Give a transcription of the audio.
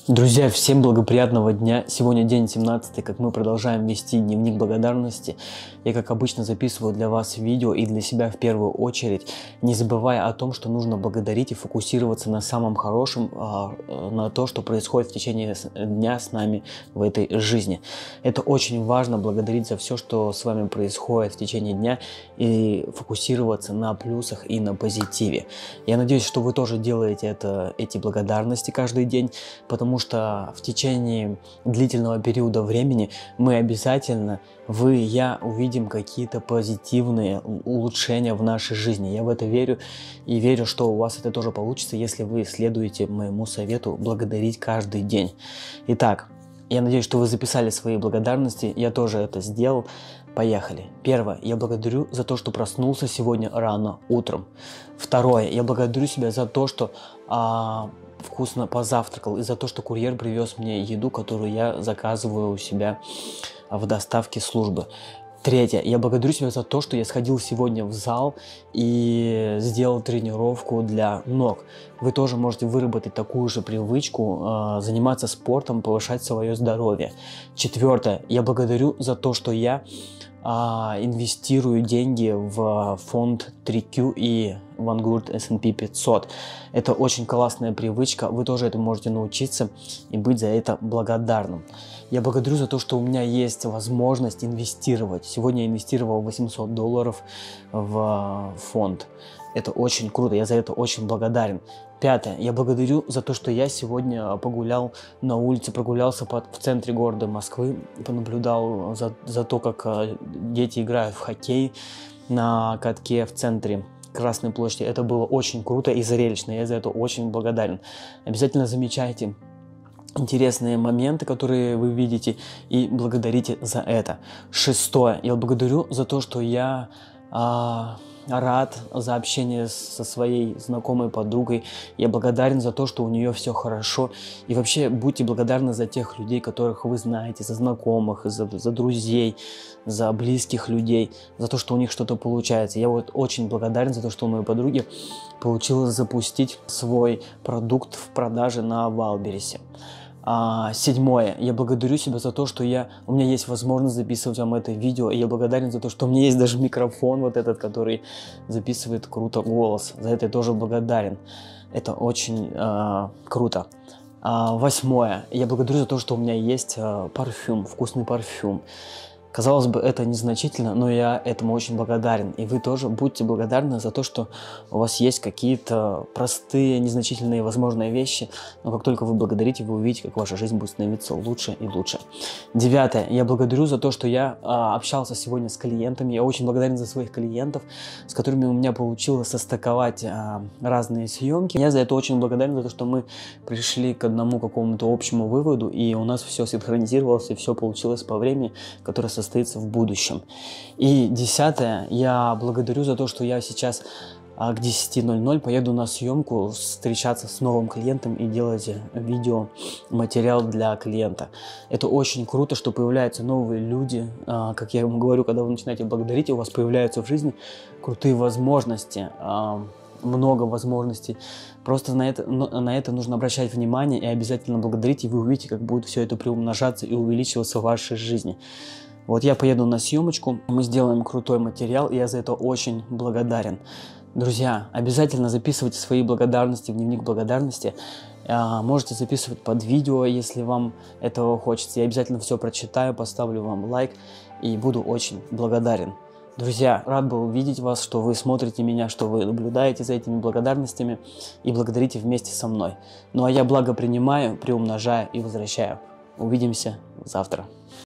Друзья, всем благоприятного дня. Сегодня день 17, как мы продолжаем вести дневник благодарности. Я, как обычно, записываю для вас видео и для себя в первую очередь, не забывая о том, что нужно благодарить и фокусироваться на самом хорошем, на то, что происходит в течение дня с нами в этой жизни. Это очень важно, благодарить за все, что с вами происходит в течение дня, и фокусироваться на плюсах и на позитиве. Я надеюсь, что вы тоже делаете эти благодарности каждый день, потому что в течение длительного периода времени мы обязательно, вы и я, увидим какие-то позитивные улучшения в нашей жизни. Я в это верю и верю, что у вас это тоже получится, если вы следуете моему совету благодарить каждый день. Итак, я надеюсь, что вы записали свои благодарности, я тоже это сделал. Поехали. Первое. Я благодарю за то, что проснулся сегодня рано утром. Второе. Я благодарю себя за то, что вкусно позавтракал, и за то, что курьер привез мне еду, которую я заказываю у себя в доставке службы. Третье. Я благодарю себя за то, что я сходил сегодня в зал и сделал тренировку для ног. Вы тоже можете выработать такую же привычку, заниматься спортом, повышать свое здоровье. Четвертое. Я благодарю за то, что я инвестирую деньги в фонд 3Q и Vanguard S&P 500. Это очень классная привычка, вы тоже этому можете научиться и быть за это благодарным. Я благодарю за то, что у меня есть возможность инвестировать. Сегодня я инвестировал $800 в фонд. Это очень круто, я за это очень благодарен. Пятое. Я благодарю за то, что я сегодня погулял на улице, прогулялся в центре города Москвы, понаблюдал за то, как дети играют в хоккей на катке в центре Красной площади. Это было очень круто и зрелищно, я за это очень благодарен. Обязательно замечайте интересные моменты, которые вы видите, и благодарите за это. Шестое. Я благодарю за то, что я рад за общение со своей знакомой подругой. Я благодарен за то, что у нее все хорошо. И вообще будьте благодарны за тех людей, которых вы знаете, за знакомых, за друзей, за близких людей, за то, что у них что-то получается. Я вот очень благодарен за то, что у моей подруги получилось запустить свой продукт в продаже на Вайлдберрисе. Седьмое. Я благодарю себя за то, что у меня есть возможность записывать вам это видео. И я благодарен за то, что у меня есть даже микрофон вот этот, который записывает круто голос. За это я тоже благодарен. Это очень круто. Восьмое. Я благодарю за то, что у меня есть парфюм, вкусный парфюм. Казалось бы, это незначительно, но я этому очень благодарен. И вы тоже будьте благодарны за то, что у вас есть какие-то простые, незначительные, возможные вещи. Но как только вы благодарите, вы увидите, как ваша жизнь будет становиться лучше и лучше. Девятое. Я благодарю за то, что я общался сегодня с клиентами. Я очень благодарен за своих клиентов, с которыми у меня получилось состыковать разные съемки. Я за это очень благодарен, за то, что мы пришли к одному какому-то общему выводу, и у нас все синхронизировалось, и все получилось по времени, которое состоится в будущем. И десятое, я благодарю за то, что я сейчас к 10:00 поеду на съемку, встречаться с новым клиентом и делать видеоматериал для клиента. Это очень круто, что появляются новые люди. Как я вам говорю, когда вы начинаете благодарить, у вас появляются в жизни крутые возможности, много возможностей. Просто на это нужно обращать внимание и обязательно благодарить, и вы увидите, как будет все это приумножаться и увеличиваться в вашей жизни. Вот я поеду на съемочку, мы сделаем крутой материал, и я за это очень благодарен. Друзья, обязательно записывайте свои благодарности в дневник благодарности. Можете записывать под видео, если вам этого хочется. Я обязательно все прочитаю, поставлю вам лайк и буду очень благодарен. Друзья, рад был видеть вас, что вы смотрите меня, что вы наблюдаете за этими благодарностями и благодарите вместе со мной. Ну а я благо принимаю, приумножаю и возвращаю. Увидимся завтра.